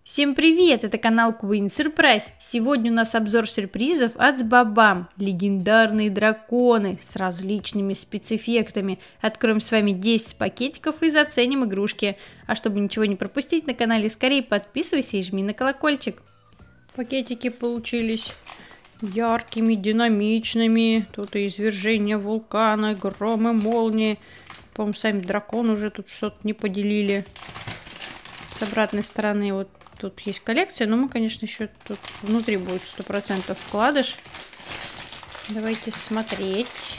Всем привет! Это канал Queen Surprise. Сегодня у нас обзор сюрпризов от Сбабам. Легендарные драконы с различными спецэффектами. Откроем с вами 10 пакетиков и заценим игрушки. А чтобы ничего не пропустить на канале, скорее подписывайся и жми на колокольчик. Пакетики получились яркими, динамичными. Тут и извержение вулкана, громы, молнии. По-моему, сами драконы уже тут что-то не поделили. С обратной стороны вот тут есть коллекция, но мы, конечно, еще тут внутри будет 100% вкладыш. Давайте смотреть.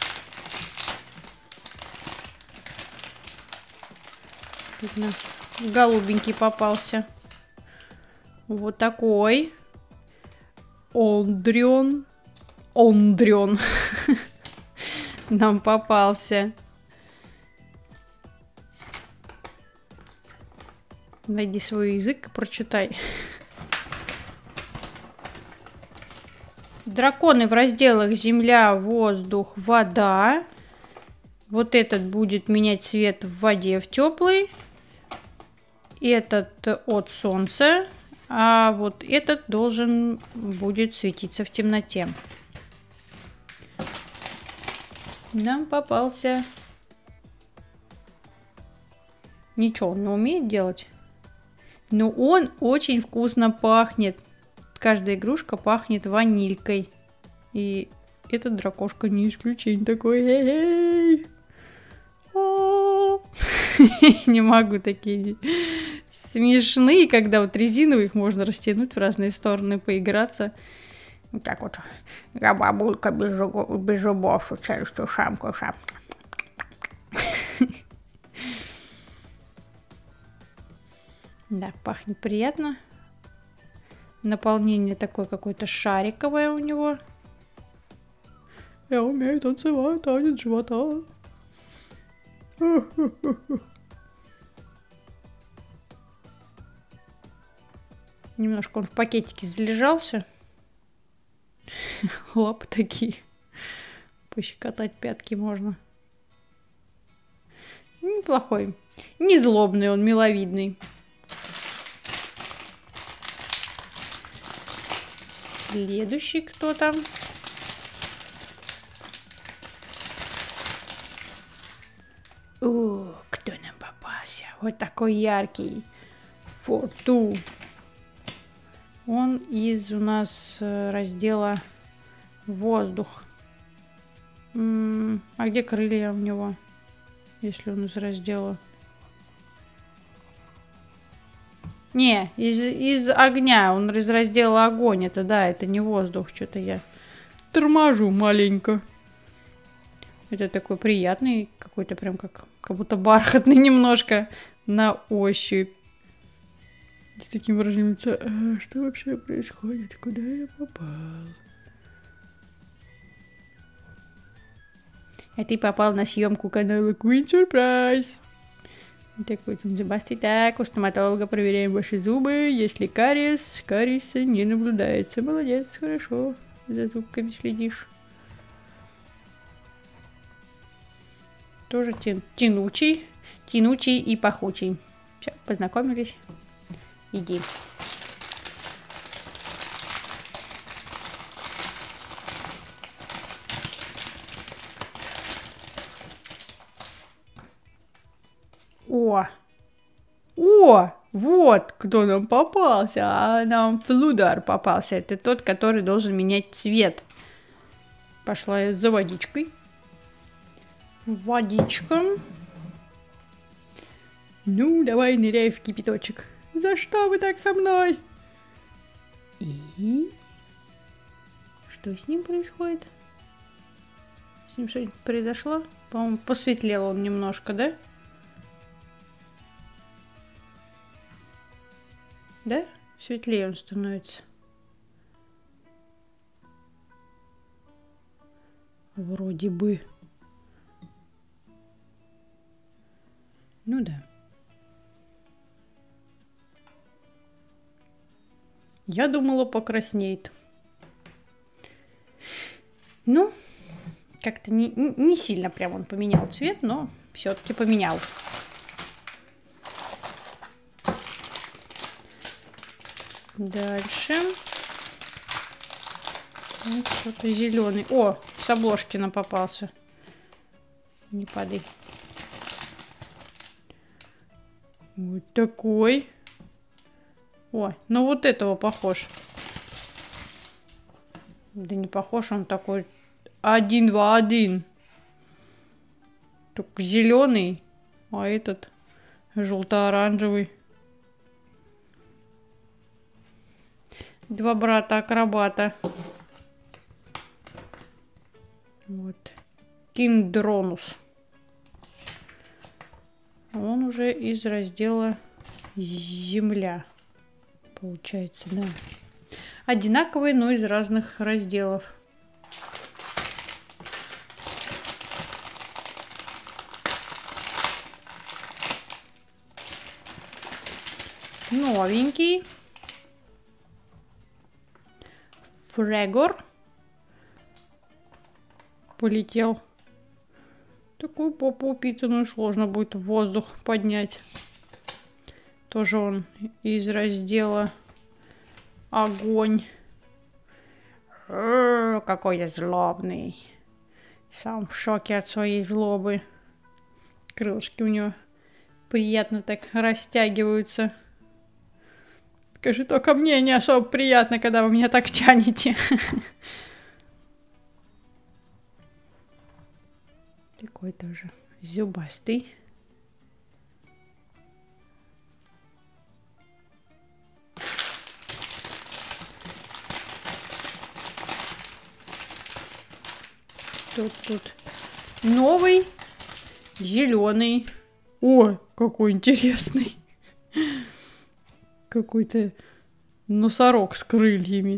Видно, голубенький попался. Вот такой. Ондрион. Нам попался. Найди свой язык и прочитай. Драконы в разделах земля, воздух, вода. Вот этот будет менять цвет в воде в теплый. Этот от солнца. А вот этот должен будет светиться в темноте. Нам попался. Ничего он не умеет делать. Но он очень вкусно пахнет. Каждая игрушка пахнет ванилькой. И этот дракошка не исключение такой. Не могу, такие смешные, когда вот резиновых можно растянуть в разные стороны, поиграться. Вот так вот. Я бабулька без зубов, шучаю, что шамку. Да, пахнет приятно. Наполнение такое какое-то шариковое у него. Я умею танцевать, танец живота. Немножко он в пакетике залежался. Лапы такие. Пощекотать пятки можно. Неплохой. Не злобный он, миловидный. Следующий кто там? О, кто нам попался? Вот такой яркий. Форту. Он из у нас раздела воздух. А где крылья у него? Если он из раздела... Не, из огня, он из раздела огонь, это да, это не воздух, что-то я торможу маленько. Это такой приятный, какой-то прям как будто бархатный немножко на ощупь. С таким выражением лица, что вообще происходит, куда я попал? А ты попал на съемку канала Queen Surprise. Так вот, зубастый. Так, у стоматолога проверяем ваши зубы. Если кариес, кариеса не наблюдается. Молодец, хорошо. За зубками следишь. Тоже тянучий и пахучий. Все, познакомились. Иди. О, вот кто нам попался, а нам Флудар попался. Это тот, который должен менять цвет. Пошла я за водичкой. Водичка. Ну, давай ныряй в кипяточек. За что вы так со мной? И? Что с ним происходит? С ним что-нибудь произошло? По-моему, посветлел он немножко, да? Да? Светлее он становится. Вроде бы. Ну да. Я думала, покраснеет. Ну, как-то не сильно прям он поменял цвет, но все-таки поменял. Дальше. Вот что-то зеленый. О, с обложки нам попался. Не падай. Вот такой. О, ну вот этого похож. Да не похож, он такой 1 в 1. Только зеленый, а этот желто-оранжевый. Два брата-акробата. Вот. Киндронус. Он уже из раздела Земля. Получается, да. Одинаковые, но из разных разделов. Новенький. Фрегор. Полетел. Такую попу упитанную сложно будет в воздух поднять. Тоже он из раздела Огонь. Какой я злобный. Сам в шоке от своей злобы. Крылышки у него приятно так растягиваются. Скажи, только мне не особо приятно, когда вы меня так тянете. Такой тоже зубастый. Тут новый, зеленый. О, какой интересный. Какой-то носорог с крыльями.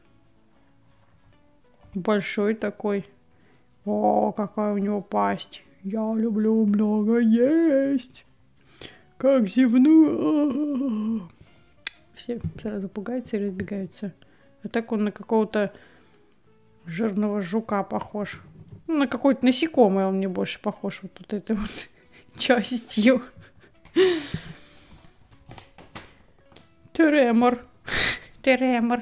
Большой такой. О, какая у него пасть. Я люблю много есть. Как зевну. Все сразу пугаются и разбегаются. А так он на какого-то жирного жука похож. Ну, на какое-то насекомое он мне больше похож. Вот этой вот частью. Тремор. Тремор.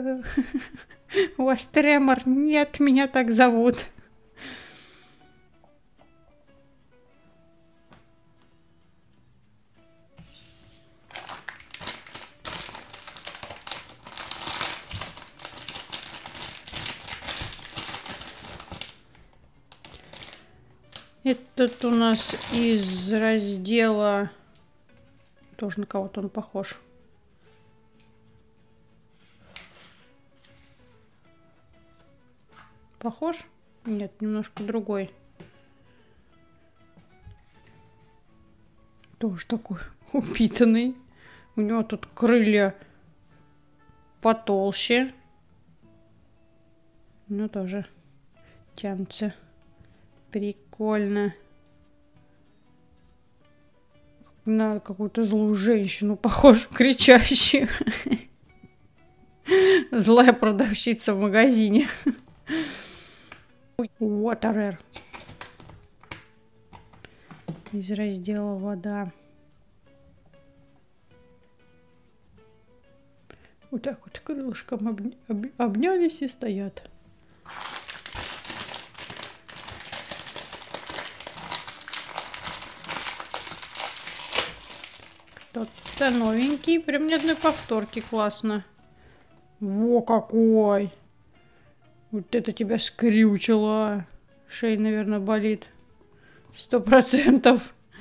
У вас тремор? Нет, меня так зовут. Этот у нас из раздела... Тоже на кого-то он похож. Похож? Нет, немножко другой. Тоже такой упитанный. У него тут крылья потолще. Ну, тоже тянутся. Прикольно. На какую-то злую женщину похож, кричащую. Злая продавщица в магазине. Waterer. Из раздела вода. Вот так вот крылышком обнялись и стоят. Кто-то новенький, прям ни одной повторки, классно. Во какой! Вот это тебя скрючило. Шея, наверное, болит. 100%.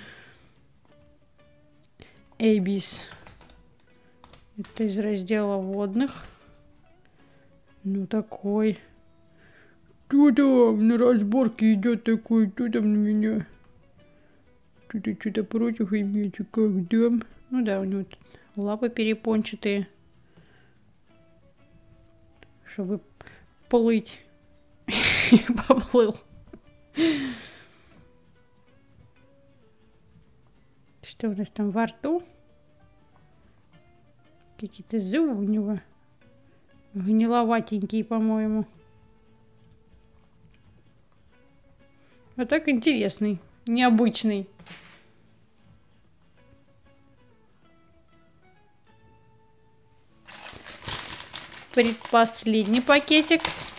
Эйбис. Это из раздела водных. Ну такой. Кто там на разборке идет такой? Кто там на меня? Кто-то что-то против имеется, как дам. Ну да, у него тут лапы перепончатые. Чтобы плыть. Поплыл. Что у нас там во рту? Какие-то зубы у него. Гниловатенькие, по-моему. А так интересный. Необычный. Предпоследний пакетик.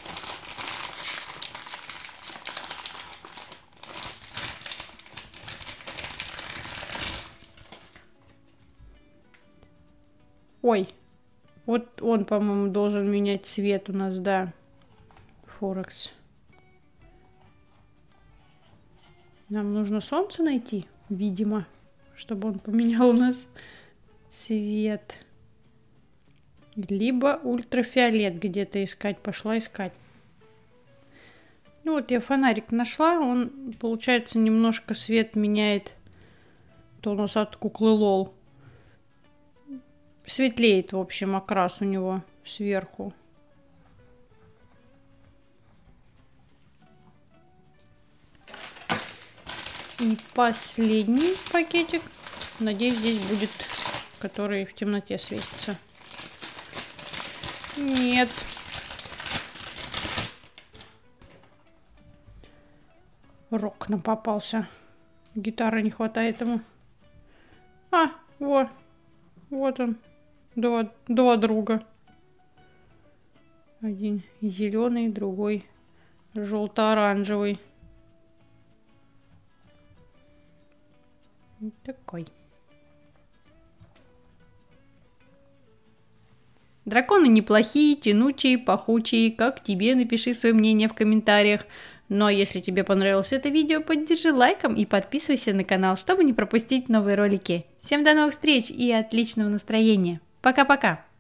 Ой, вот он, по-моему, должен менять цвет у нас, да. Форекс. Нам нужно солнце найти, видимо, чтобы он поменял у нас цвет. Либо ультрафиолет где-то искать. Пошла искать. Ну вот я фонарик нашла. Он, получается, немножко свет меняет. Тонус от куклы Лол. Светлеет, в общем, окрас у него сверху. И последний пакетик. Надеюсь, здесь будет, который в темноте светится. Нет. Рок нам попался. Гитары не хватает ему. А, вот. Вот он. Два друга. Один зеленый, другой желто-оранжевый. Вот такой. Драконы неплохие, тянучие, пахучие. Как тебе? Напиши свое мнение в комментариях. Ну а если тебе понравилось это видео, поддержи лайком и подписывайся на канал, чтобы не пропустить новые ролики. Всем до новых встреч и отличного настроения. Пока-пока!